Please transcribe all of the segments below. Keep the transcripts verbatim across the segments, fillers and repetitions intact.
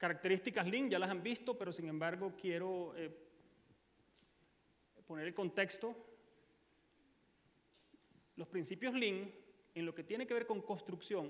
características Lean ya las han visto, pero sin embargo quiero eh, poner el contexto. Los principios Lean, en lo que tiene que ver con construcción,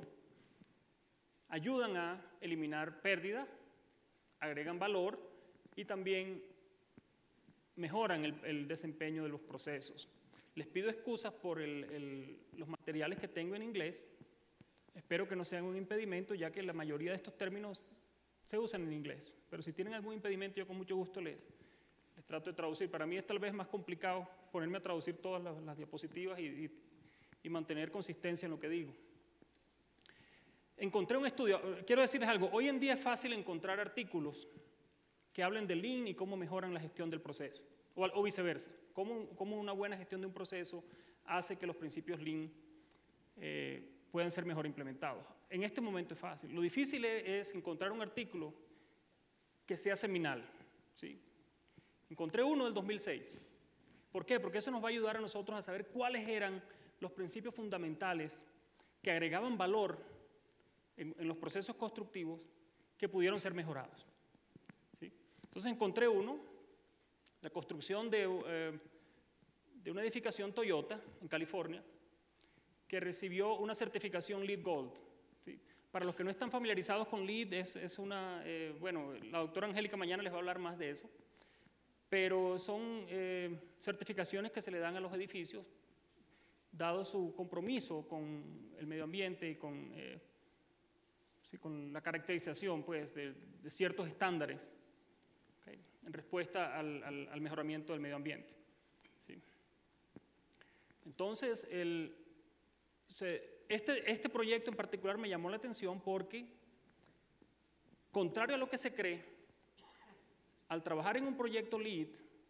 ayudan a eliminar pérdidas, agregan valor y también mejoran el, el desempeño de los procesos. Les pido excusas por el, el, los materiales que tengo en inglés. Espero que no sean un impedimento, ya que la mayoría de estos términos se usan en inglés. Pero si tienen algún impedimento, yo con mucho gusto les, les trato de traducir. Para mí es tal vez más complicado ponerme a traducir todas las, las diapositivas y, y, y mantener consistencia en lo que digo. Encontré un estudio, quiero decirles algo, hoy en día es fácil encontrar artículos que hablen de Lean y cómo mejoran la gestión del proceso, o, o viceversa, cómo, cómo una buena gestión de un proceso hace que los principios Lean eh, puedan ser mejor implementados. En este momento es fácil. Lo difícil es, es encontrar un artículo que sea seminal, ¿sí? Encontré uno del dos mil seis. ¿Por qué? Porque eso nos va a ayudar a nosotros a saber cuáles eran los principios fundamentales que agregaban valor en, en los procesos constructivos que pudieron ser mejorados. ¿Sí? Entonces encontré uno, la construcción de, eh, de una edificación Toyota en California, que recibió una certificación LEED Gold. ¿Sí? Para los que no están familiarizados con LEED, es, es una, eh, bueno, la doctora Angélica mañana les va a hablar más de eso, pero son eh, certificaciones que se le dan a los edificios, dado su compromiso con el medio ambiente y con, eh, sí, con la caracterización pues, de, de ciertos estándares, ¿okay? En respuesta al, al, al mejoramiento del medio ambiente. ¿Sí? Entonces, el, se, este, este proyecto en particular me llamó la atención porque, contrario a lo que se cree, al trabajar en un proyecto LEED,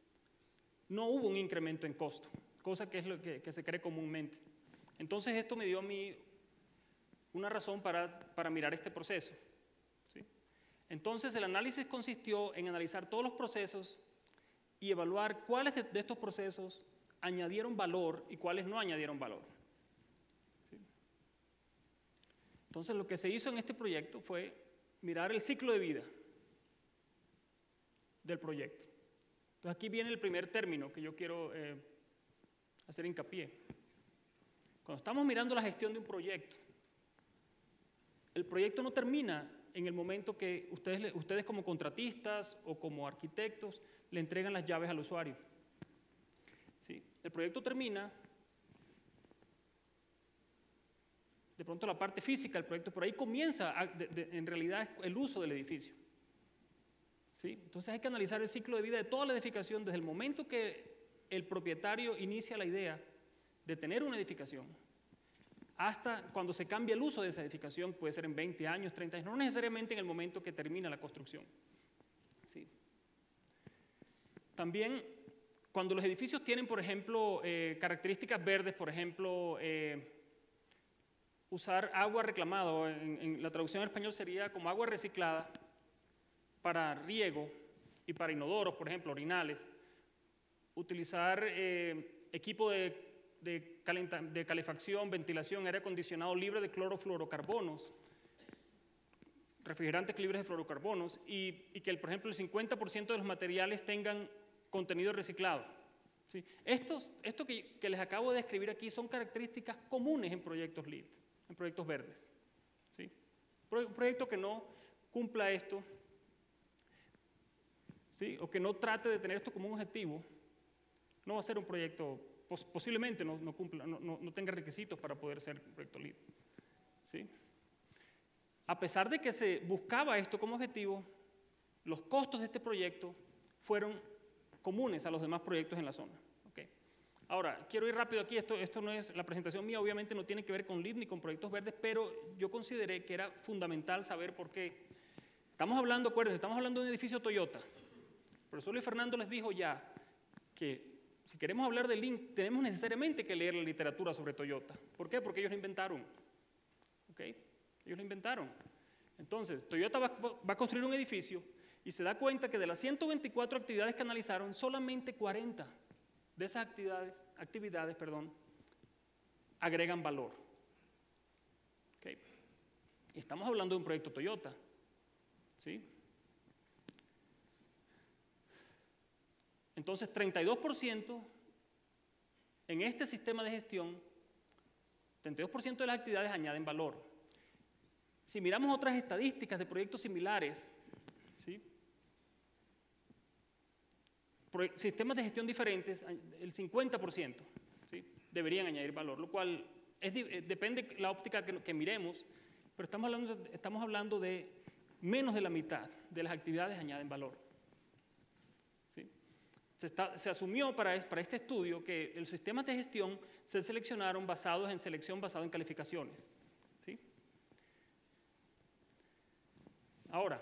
no hubo un incremento en costo, cosa que es lo que, que se cree comúnmente. Entonces esto me dio a mí una razón para, para mirar este proceso. ¿Sí? Entonces el análisis consistió en analizar todos los procesos y evaluar cuáles de, de estos procesos añadieron valor y cuáles no añadieron valor. ¿Sí? Entonces lo que se hizo en este proyecto fue mirar el ciclo de vida del proyecto. Entonces aquí viene el primer término que yo quiero eh, hacer hincapié. Cuando estamos mirando la gestión de un proyecto, el proyecto no termina en el momento que ustedes, ustedes como contratistas o como arquitectos le entregan las llaves al usuario. ¿Sí? El proyecto termina, de pronto la parte física del proyecto, por ahí comienza a, de, de, en realidad el uso del edificio. ¿Sí? Entonces hay que analizar el ciclo de vida de toda la edificación desde el momento que el propietario inicia la idea de tener una edificación hasta cuando se cambia el uso de esa edificación, puede ser en veinte años, treinta años, no necesariamente en el momento que termina la construcción. ¿Sí? También cuando los edificios tienen, por ejemplo, eh, características verdes, por ejemplo, eh, usar agua reclamada, en, en la traducción en español sería como agua reciclada, para riego y para inodoros, por ejemplo, orinales, utilizar eh, equipo de, de, calenta, de calefacción, ventilación, aire acondicionado libre de clorofluorocarbonos, refrigerantes libres de fluorocarbonos y, y que, por ejemplo, el cincuenta por ciento de los materiales tengan contenido reciclado. ¿Sí? Estos, esto que, que les acabo de describir aquí son características comunes en proyectos LEED, en proyectos verdes. ¿Sí? Un proyecto que no cumpla esto, ¿sí? O que no trate de tener esto como un objetivo, no va a ser un proyecto, pos posiblemente no, no, cumpla, no, no, no tenga requisitos para poder ser un proyecto LEED. ¿Sí? A pesar de que se buscaba esto como objetivo, los costos de este proyecto fueron comunes a los demás proyectos en la zona. ¿Okay? Ahora, quiero ir rápido aquí, esto, esto no es, la presentación mía obviamente no tiene que ver con LEED ni con proyectos verdes, pero yo consideré que era fundamental saber por qué. Estamos hablando, acuérdense, estamos hablando de un edificio Toyota. El profesor Luis Fernando les dijo ya que si queremos hablar de Lean, tenemos necesariamente que leer la literatura sobre Toyota. ¿Por qué? Porque ellos lo inventaron. ¿Okay? Ellos lo inventaron. Entonces, Toyota va, va a construir un edificio y se da cuenta que de las ciento veinticuatro actividades que analizaron, solamente cuarenta de esas actividades, actividades perdón, agregan valor. ¿Okay? Y estamos hablando de un proyecto Toyota. ¿Sí? Entonces, treinta y dos por ciento en este sistema de gestión, treinta y dos por ciento de las actividades añaden valor. Si miramos otras estadísticas de proyectos similares, ¿sí? Sistemas de gestión diferentes, el cincuenta por ciento, ¿sí? deberían añadir valor, lo cual es, depende de la óptica que, que miremos, pero estamos hablando, estamos hablando de menos de la mitad de las actividades añaden valor. ¿Sí? Se, está, se asumió para, para este estudio que los sistemas de gestión se seleccionaron basados en selección basada en calificaciones. ¿Sí? Ahora,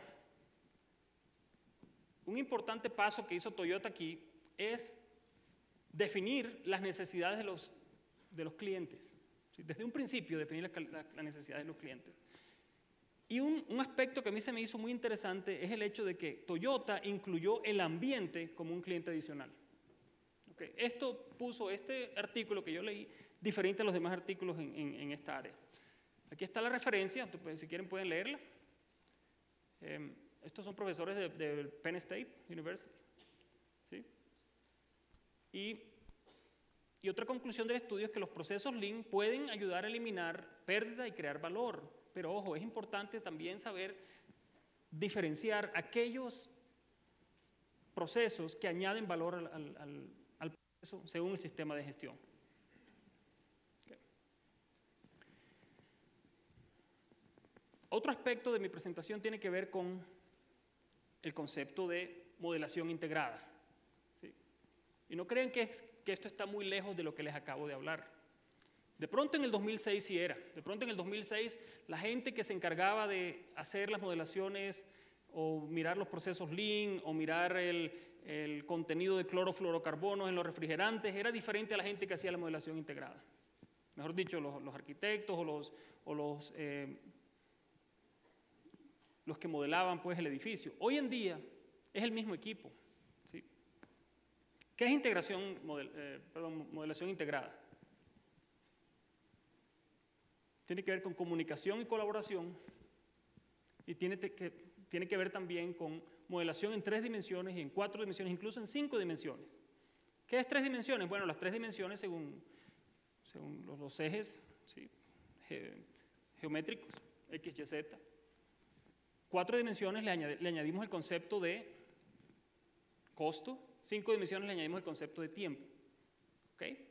un importante paso que hizo Toyota aquí es definir las necesidades de los, de los clientes. ¿Sí? Desde un principio, definir las la, la necesidades de los clientes. Y un, un aspecto que a mí se me hizo muy interesante es el hecho de que Toyota incluyó el ambiente como un cliente adicional. ¿Okay? Esto puso este artículo que yo leí diferente a los demás artículos en, en, en esta área. Aquí está la referencia, si quieren pueden leerla. Eh, estos son profesores de, de Penn State University. ¿Sí? Y, y otra conclusión del estudio es que los procesos Lean pueden ayudar a eliminar pérdida y crear valor. Pero ojo, es importante también saber diferenciar aquellos procesos que añaden valor al, al, al, al proceso según el sistema de gestión. Okay. Otro aspecto de mi presentación tiene que ver con el concepto de modelación integrada. ¿Sí? Y no crean que, es, que esto está muy lejos de lo que les acabo de hablar. De pronto en el dos mil seis sí era, de pronto en el dos mil seis la gente que se encargaba de hacer las modelaciones o mirar los procesos Lean o mirar el, el contenido de clorofluorocarbonos en los refrigerantes era diferente a la gente que hacía la modelación integrada. Mejor dicho, los, los arquitectos o los, o los, eh, los que modelaban pues, el edificio. Hoy en día es el mismo equipo. ¿Sí? ¿Qué es integración, model, eh, perdón, modelación integrada? Tiene que ver con comunicación y colaboración y tiene que, tiene que ver también con modelación en tres dimensiones y en cuatro dimensiones, incluso en cinco dimensiones. ¿Qué es tres dimensiones? Bueno, las tres dimensiones según, según los, los ejes ¿sí? Ge, geométricos, X, Y, Z. Cuatro dimensiones le, añade, le añadimos el concepto de costo, cinco dimensiones le añadimos el concepto de tiempo. ¿Okay?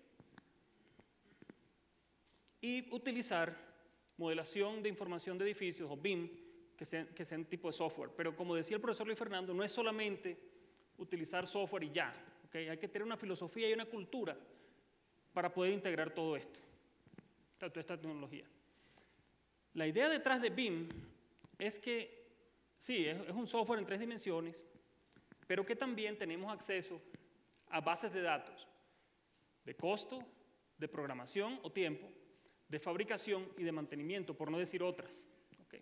Y utilizar modelación de información de edificios, o B I M, que sean, que sean tipo de software. Pero como decía el profesor Luis Fernando, no es solamente utilizar software y ya. ¿Okay? Hay que tener una filosofía y una cultura para poder integrar todo esto, toda esta tecnología. La idea detrás de B I M es que, sí, es, es un software en tres dimensiones, pero que también tenemos acceso a bases de datos de costo, de programación o tiempo, de fabricación y de mantenimiento, por no decir otras. Okay.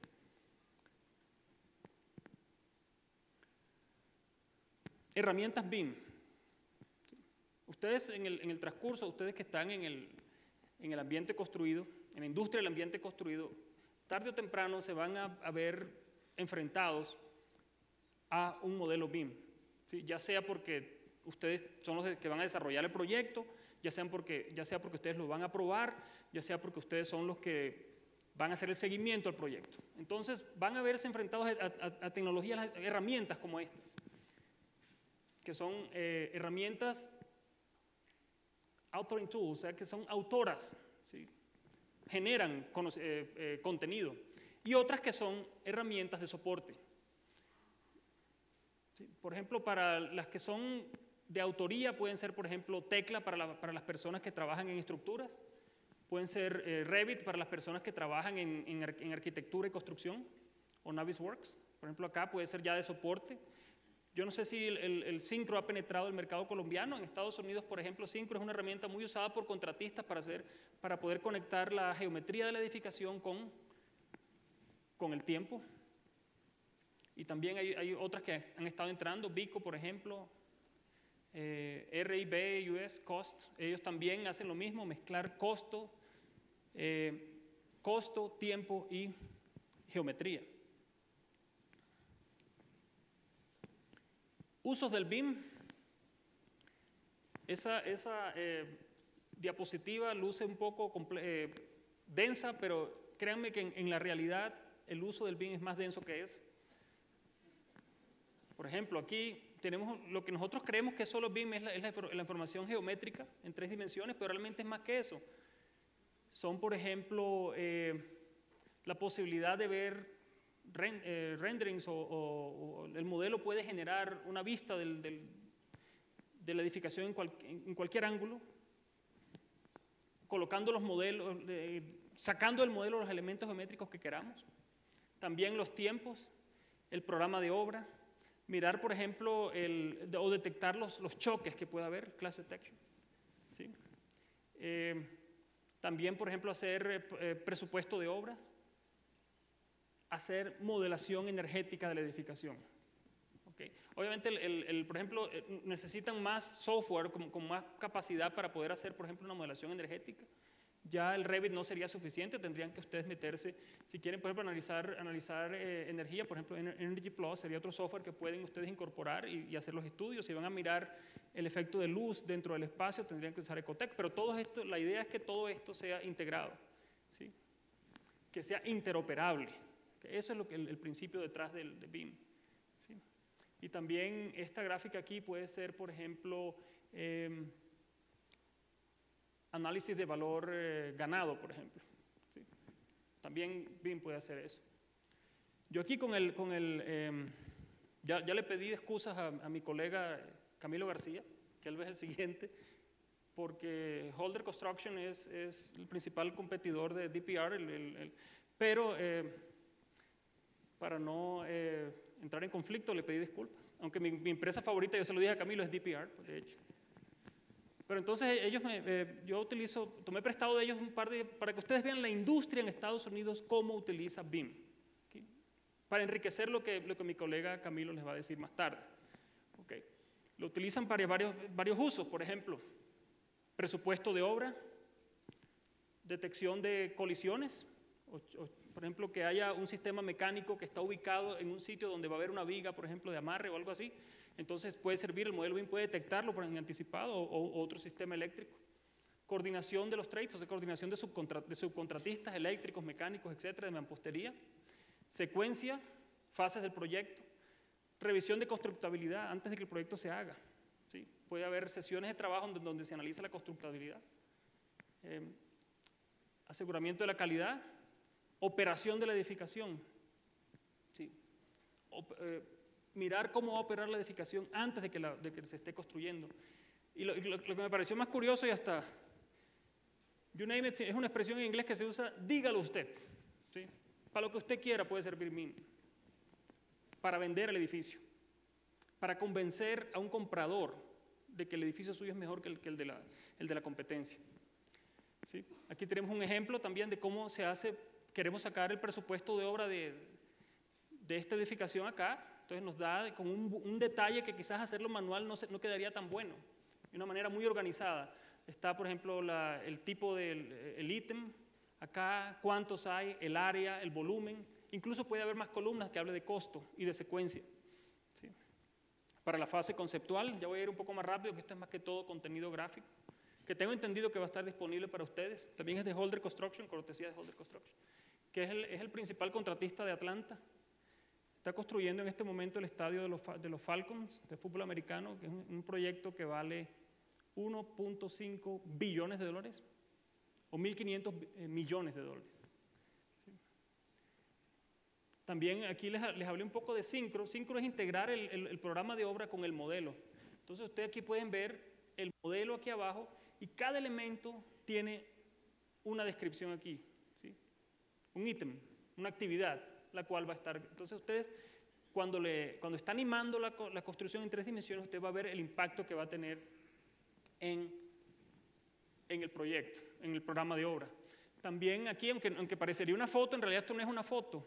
Herramientas B I M. Ustedes en el, en el transcurso, ustedes que están en el, en el ambiente construido, en la industria del ambiente construido, tarde o temprano se van a, a ver enfrentados a un modelo B I M. ¿Sí? Ya sea porque ustedes son los que van a desarrollar el proyecto, ya, sean porque, ya sea porque ustedes lo van a probar, ya sea porque ustedes son los que van a hacer el seguimiento al proyecto. Entonces van a verse enfrentados a, a, a tecnologías, a herramientas como estas, que son eh, herramientas authoring tools, o sea que son autoras, ¿sí? Generan eh, eh, contenido, y otras que son herramientas de soporte. ¿Sí? Por ejemplo, para las que son de autoría pueden ser, por ejemplo, Tecla para, la, para las personas que trabajan en estructuras, pueden ser eh, Revit para las personas que trabajan en, en, en arquitectura y construcción, o Navisworks, por ejemplo, acá puede ser ya de soporte. Yo no sé si el, el, el Syncro ha penetrado el mercado colombiano. En Estados Unidos, por ejemplo, Syncro es una herramienta muy usada por contratistas para, hacer, para poder conectar la geometría de la edificación con, con el tiempo. Y también hay, hay otras que han estado entrando, Vico, por ejemplo, eh, R I B U S, Cost, ellos también hacen lo mismo, mezclar costo, eh, costo, tiempo y geometría. Usos del B I M. esa, esa eh, diapositiva luce un poco eh, densa, pero créanme que en, en la realidad el uso del B I M es más denso que eso. Por ejemplo, aquí tenemos lo que nosotros creemos que solo B I M es la, es la, la información geométrica en tres dimensiones, pero realmente es más que eso. Son, por ejemplo, eh, la posibilidad de ver ren, eh, renderings o, o, o el modelo puede generar una vista del, del, de la edificación en, cual, en cualquier ángulo, colocando los modelos, eh, sacando del modelo los elementos geométricos que queramos. También los tiempos, el programa de obra, mirar, por ejemplo, el, o detectar los, los choques que pueda haber, class detection. ¿Sí? Eh, también, por ejemplo, hacer eh, presupuesto de obra, hacer modelación energética de la edificación. ¿Okay? Obviamente, el, el, el, por ejemplo, necesitan más software con, con más capacidad para poder hacer, por ejemplo, una modelación energética. Ya el Revit no sería suficiente, tendrían que ustedes meterse, si quieren, por ejemplo, analizar, analizar eh, energía, por ejemplo, Energy Plus sería otro software que pueden ustedes incorporar y, y hacer los estudios. Si van a mirar el efecto de luz dentro del espacio, tendrían que usar Ecotec, pero todo esto, la idea es que todo esto sea integrado, ¿sí? Que sea interoperable. Que eso es lo que el, el principio detrás del de B I M. ¿Sí? Y también esta gráfica aquí puede ser, por ejemplo, eh, análisis de valor eh, ganado, por ejemplo. ¿Sí? También B I M puede hacer eso. Yo aquí con el, con el eh, ya, ya le pedí excusas a, a mi colega Camilo García, que él es el siguiente, porque Holder Construction es, es el principal competidor de D P R, el, el, el, pero eh, para no eh, entrar en conflicto le pedí disculpas, aunque mi, mi empresa favorita, yo se lo dije a Camilo, es D P R, de hecho. Pero entonces ellos me, eh, yo utilizo, tomé prestado de ellos un par de, para que ustedes vean la industria en Estados Unidos cómo utiliza B I M, ¿okay? Para enriquecer lo que, lo que mi colega Camilo les va a decir más tarde. ¿Okay? Lo utilizan para varios, varios usos, por ejemplo, presupuesto de obra, detección de colisiones, o, o, por ejemplo, que haya un sistema mecánico que está ubicado en un sitio donde va a haber una viga, por ejemplo, de amarre o algo así. Entonces puede servir, el modelo B I M puede detectarlo por en anticipado o, o otro sistema eléctrico. Coordinación de los trades, o sea, coordinación de, subcontra, de subcontratistas eléctricos, mecánicos, etcétera, de mampostería. Secuencia, fases del proyecto. Revisión de constructabilidad antes de que el proyecto se haga. ¿Sí? Puede haber sesiones de trabajo donde, donde se analiza la constructabilidad. Eh, aseguramiento de la calidad. Operación de la edificación. ¿Sí? Op, eh, mirar cómo va a operar la edificación antes de que, la, de que se esté construyendo. Y lo, lo, lo que me pareció más curioso y hasta, you name it, es una expresión en inglés que se usa, dígalo usted. ¿Sí? Para lo que usted quiera puede servir B I M. Para vender el edificio. Para convencer a un comprador de que el edificio suyo es mejor que el, que el, de, la, el de la competencia. ¿Sí? Aquí tenemos un ejemplo también de cómo se hace, queremos sacar el presupuesto de obra de, de esta edificación acá. Entonces nos da con un, un detalle que quizás hacerlo manual no, se, no quedaría tan bueno. De una manera muy organizada. Está, por ejemplo, la, el tipo del ítem, acá cuántos hay, el área, el volumen. Incluso puede haber más columnas que hable de costo y de secuencia. ¿Sí? Para la fase conceptual, ya voy a ir un poco más rápido, que esto es más que todo contenido gráfico, que tengo entendido que va a estar disponible para ustedes. También es de Holder Construction, cortesía de Holder Construction, que es el, es el principal contratista de Atlanta. Está construyendo en este momento el estadio de los, de los Falcons de fútbol americano, que es un, un proyecto que vale uno punto cinco billones de dólares o mil quinientos millones de dólares. ¿Sí? También aquí les, les hablé un poco de Syncro. Syncro es integrar el, el, el programa de obra con el modelo. Entonces ustedes aquí pueden ver el modelo aquí abajo y cada elemento tiene una descripción aquí, ¿sí? Un ítem, una actividad, la cual va a estar. Entonces ustedes, cuando, le, cuando está animando la, la construcción en tres dimensiones, usted va a ver el impacto que va a tener en, en el proyecto, en el programa de obra. También aquí, aunque, aunque parecería una foto, en realidad esto no es una foto.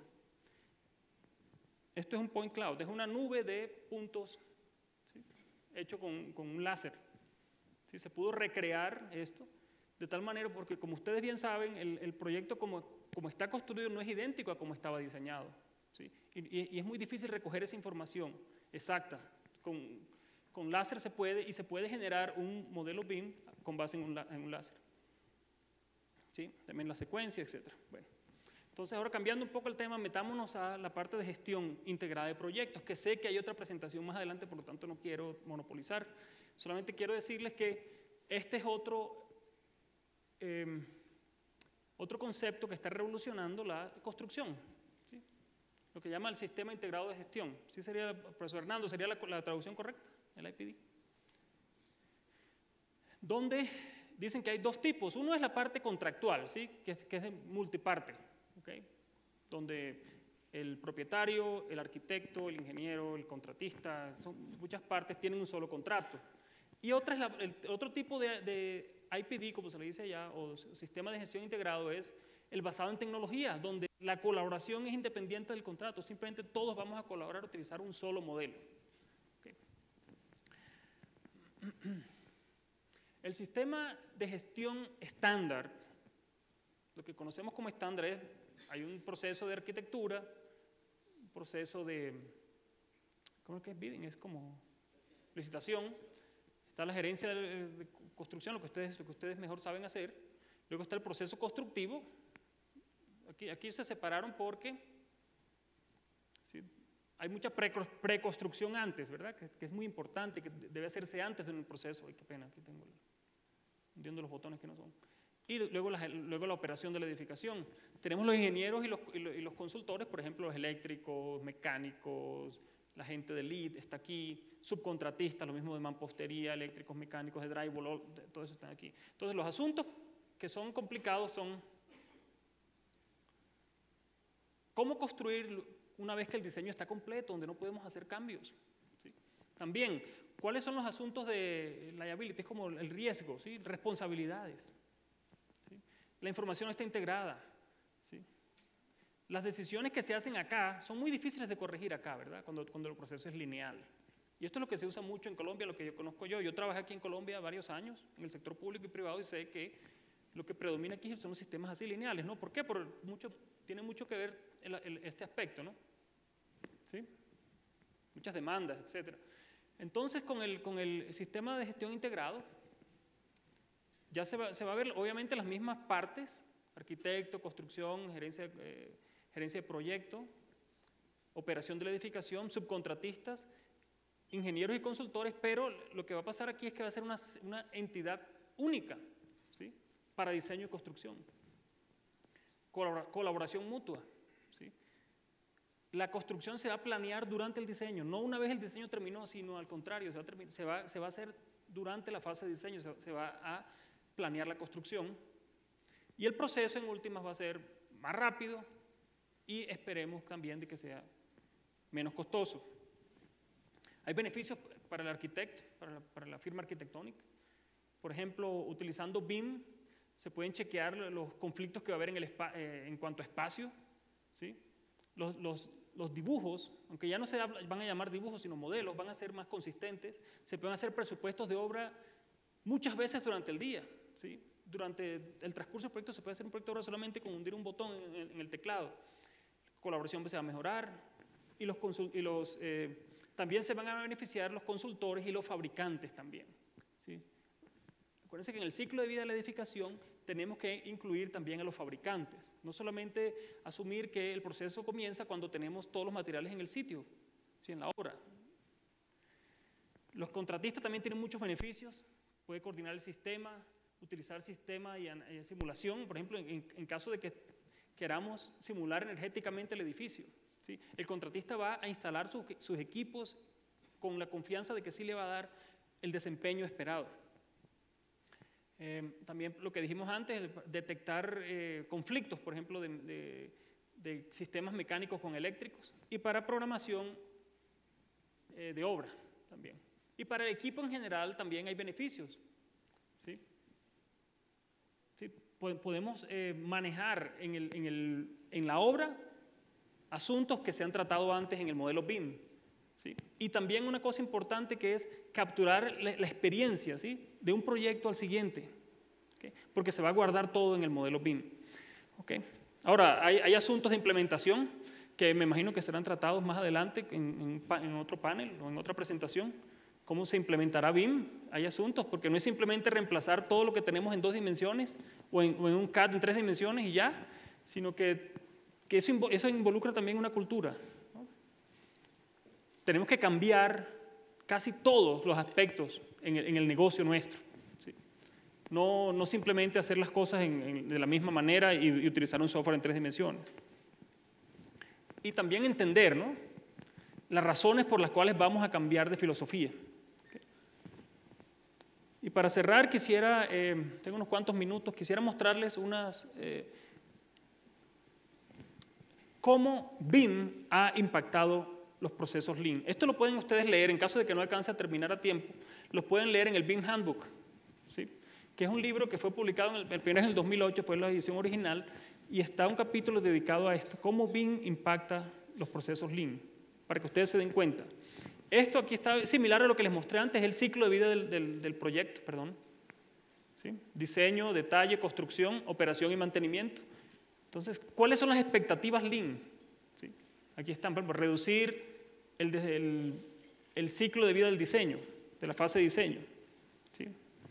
Esto es un point cloud, es una nube de puntos, ¿sí? Hecho con, con un láser. ¿Sí? Se pudo recrear esto de tal manera, porque como ustedes bien saben, el, el proyecto como, como está construido no es idéntico a como estaba diseñado. ¿Sí? Y, y, y es muy difícil recoger esa información exacta. Con, con láser se puede, y se puede generar un modelo B I M con base en un, en un láser. ¿Sí? También la secuencia, etcétera. Bueno, entonces ahora cambiando un poco el tema, metámonos a la parte de gestión integrada de proyectos, que sé que hay otra presentación más adelante, por lo tanto no quiero monopolizar. Solamente quiero decirles que este es otro, eh, otro concepto que está revolucionando la construcción, ¿sí? Lo que llama el sistema integrado de gestión. ¿Sí sería, profesor Hernando, sería la, la traducción correcta? El I P D. Donde dicen que hay dos tipos. Uno es la parte contractual, ¿sí? que, que es de multiparte, ¿okay? Donde el propietario, el arquitecto, el ingeniero, el contratista, son muchas partes tienen un solo contrato. Y otra es la, el, otro tipo de, de I P D, como se le dice allá, o sistema de gestión integrado, es el basado en tecnología, donde la colaboración es independiente del contrato, simplemente todos vamos a colaborar a utilizar un solo modelo. Okay. El sistema de gestión estándar, lo que conocemos como estándar es, hay un proceso de arquitectura, un proceso de, ¿cómo es que es bidding? Es como licitación, está la gerencia de, de construcción, lo que, ustedes, lo que ustedes mejor saben hacer, luego está el proceso constructivo, aquí, aquí se separaron porque ¿sí? Hay mucha preconstrucción antes, ¿verdad? Que, que es muy importante, que debe hacerse antes en el proceso. Ay, qué pena, aquí tengo el, hundiendo los botones que no son. Y luego la, luego la operación de la edificación. Tenemos los ingenieros y los, y los, y los consultores, por ejemplo, los eléctricos, mecánicos, la gente de lead está aquí, subcontratistas, lo mismo de mampostería, eléctricos, mecánicos, de drywall, todo eso está aquí. Entonces, los asuntos que son complicados son cómo construir una vez que el diseño está completo, donde no podemos hacer cambios. ¿Sí? También, ¿cuáles son los asuntos de liability? Es como el riesgo, ¿sí? Responsabilidades. ¿Sí? La información está integrada. ¿Sí? Las decisiones que se hacen acá son muy difíciles de corregir acá, ¿verdad? Cuando, cuando el proceso es lineal. Y esto es lo que se usa mucho en Colombia, lo que yo conozco yo. Yo trabajé aquí en Colombia varios años, en el sector público y privado, y sé que lo que predomina aquí son los sistemas así lineales, ¿no? ¿Por qué? Porque mucho, tiene mucho que ver el, el, este aspecto, ¿no? ¿Sí? Muchas demandas, etcétera. Entonces, con el, con el sistema de gestión integrado, ya se va, se va a ver, obviamente, las mismas partes, arquitecto, construcción, gerencia, eh, gerencia de proyecto, operación de la edificación, subcontratistas, ingenieros y consultores, pero lo que va a pasar aquí es que va a ser una, una entidad única, ¿sí? Para diseño y construcción. Colabora, colaboración mutua, ¿sí? La construcción se va a planear durante el diseño, no una vez el diseño terminó, sino al contrario, se va a, terminar, se va, se va a hacer durante la fase de diseño, se, se va a planear la construcción y el proceso en últimas va a ser más rápido y esperemos también de que sea menos costoso. Hay beneficios para el arquitecto, para la, para la firma arquitectónica. Por ejemplo, utilizando B I M se pueden chequear los conflictos que va a haber en, el spa, eh, en cuanto a espacio, ¿sí? Los, los, los dibujos, aunque ya no se van a llamar dibujos, sino modelos, van a ser más consistentes. Se pueden hacer presupuestos de obra muchas veces durante el día, ¿sí? Durante el transcurso del proyecto se puede hacer un proyecto de obra solamente con hundir un botón en, en, en el teclado. La colaboración se va a mejorar y, los, y los, eh, también se van a beneficiar los consultores y los fabricantes también, ¿sí? Acuérdense que en el ciclo de vida de la edificación tenemos que incluir también a los fabricantes, no solamente asumir que el proceso comienza cuando tenemos todos los materiales en el sitio, ¿sí? En la obra. Los contratistas también tienen muchos beneficios, puede coordinar el sistema, utilizar sistema y, y simulación, por ejemplo, en, en caso de que queramos simular energéticamente el edificio, ¿sí? El contratista va a instalar su, sus equipos con la confianza de que sí le va a dar el desempeño esperado. Eh, también lo que dijimos antes, detectar eh, conflictos, por ejemplo, de, de, de sistemas mecánicos con eléctricos, y para programación eh, de obra también. Y para el equipo en general también hay beneficios, ¿sí? ¿Sí? Podemos eh, manejar en, el, en, el, en la obra asuntos que se han tratado antes en el modelo B I M, ¿sí? Y también una cosa importante que es capturar la, la experiencia, ¿sí? De un proyecto al siguiente, ¿okay? Porque se va a guardar todo en el modelo B I M, ¿okay? Ahora, hay, hay asuntos de implementación que me imagino que serán tratados más adelante en, en, en otro panel o en otra presentación, cómo se implementará B I M. Hay asuntos, porque no es simplemente reemplazar todo lo que tenemos en dos dimensiones o en, o en un C A D en tres dimensiones y ya, sino que, que eso, eso involucra también una cultura, ¿no? Tenemos que cambiar casi todos los aspectos en el, en el negocio nuestro, ¿sí? No, no simplemente hacer las cosas en, en, de la misma manera y, y utilizar un software en tres dimensiones. Y también entender, ¿no?, las razones por las cuales vamos a cambiar de filosofía. Y para cerrar quisiera, eh, tengo unos cuantos minutos, quisiera mostrarles unas, eh, cómo B I M ha impactado los procesos Lean. Esto lo pueden ustedes leer, en caso de que no alcance a terminar a tiempo, los pueden leer en el B I M Handbook, ¿sí?, que es un libro que fue publicado, en el, el primero en el dos mil ocho, fue la edición original, y está un capítulo dedicado a esto, cómo B I M impacta los procesos Lean, para que ustedes se den cuenta. Esto aquí está similar a lo que les mostré antes, el ciclo de vida del, del, del proyecto, perdón. ¿Sí? Diseño, detalle, construcción, operación y mantenimiento. Entonces, ¿cuáles son las expectativas Lean? ¿Sí? Aquí están, por ejemplo, reducir el, el, el ciclo de vida del diseño, de la fase de diseño. ¿Sí?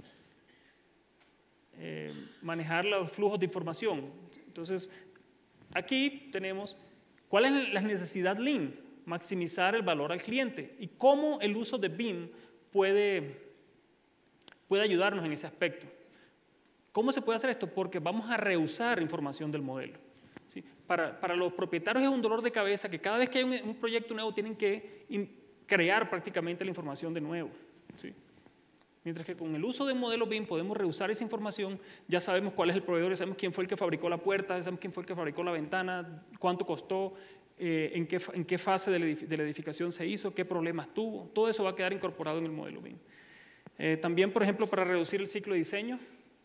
Eh, manejar los flujos de información. Entonces, aquí tenemos cuál es la necesidad Lean, maximizar el valor al cliente y cómo el uso de B I M puede, puede ayudarnos en ese aspecto. ¿Cómo se puede hacer esto? Porque vamos a reusar información del modelo, ¿sí? Para, para los propietarios es un dolor de cabeza que cada vez que hay un, un proyecto nuevo tienen que in, crear prácticamente la información de nuevo, ¿sí? Mientras que con el uso del modelo B I M podemos reusar esa información, ya sabemos cuál es el proveedor, ya sabemos quién fue el que fabricó la puerta, ya sabemos quién fue el que fabricó la ventana, cuánto costó, eh, en, qué, en qué fase de la, de la edificación se hizo, qué problemas tuvo, todo eso va a quedar incorporado en el modelo B I M. Eh, también, por ejemplo, para reducir el ciclo de diseño,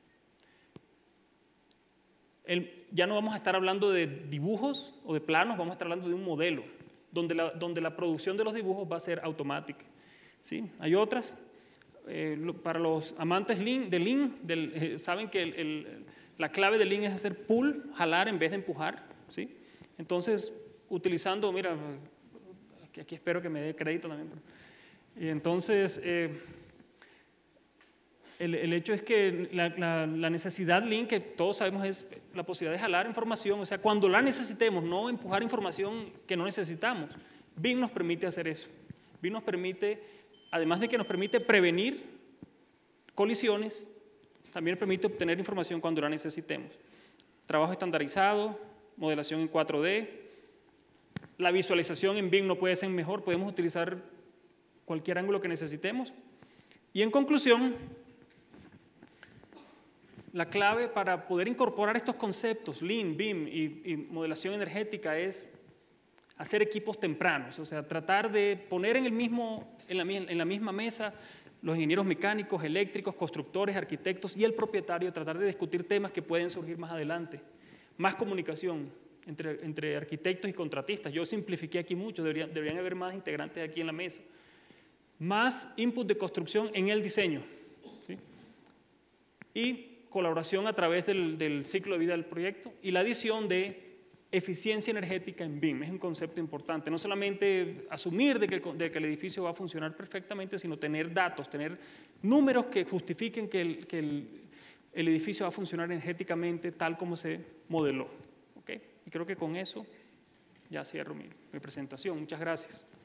el, ya no vamos a estar hablando de dibujos o de planos, vamos a estar hablando de un modelo, donde la, donde la producción de los dibujos va a ser automática, ¿sí? Hay otras. Eh, lo, para los amantes Lean, de Lean, del, eh, saben que el, el, la clave de Lean es hacer pull, jalar en vez de empujar, ¿sí? Entonces, utilizando, mira, aquí, aquí espero que me dé crédito también. Y entonces, eh, el, el hecho es que la, la, la necesidad Lean, que todos sabemos, es la posibilidad de jalar información, o sea, cuando la necesitemos, no empujar información que no necesitamos. B I M nos permite hacer eso. B I M nos permite, además de que nos permite prevenir colisiones, también permite obtener información cuando la necesitemos. Trabajo estandarizado, modelación en cuatro D, la visualización en B I M no puede ser mejor, podemos utilizar cualquier ángulo que necesitemos. Y en conclusión, la clave para poder incorporar estos conceptos, Lean, B I M y, y modelación energética, es hacer equipos tempranos, o sea, tratar de poner en, el mismo, en, la, en la misma mesa los ingenieros mecánicos, eléctricos, constructores, arquitectos y el propietario, tratar de discutir temas que pueden surgir más adelante. Más comunicación entre, entre arquitectos y contratistas. Yo simplifiqué aquí mucho, deberían, deberían haber más integrantes aquí en la mesa. Más input de construcción en el diseño, ¿sí? Y colaboración a través del, del ciclo de vida del proyecto y la adición de eficiencia energética en B I M. Es un concepto importante, no solamente asumir de que, el, de que el edificio va a funcionar perfectamente, sino tener datos, tener números que justifiquen que el, que el, el edificio va a funcionar energéticamente tal como se modeló. ¿Okay? Y creo que con eso ya cierro mi, mi presentación. Muchas gracias.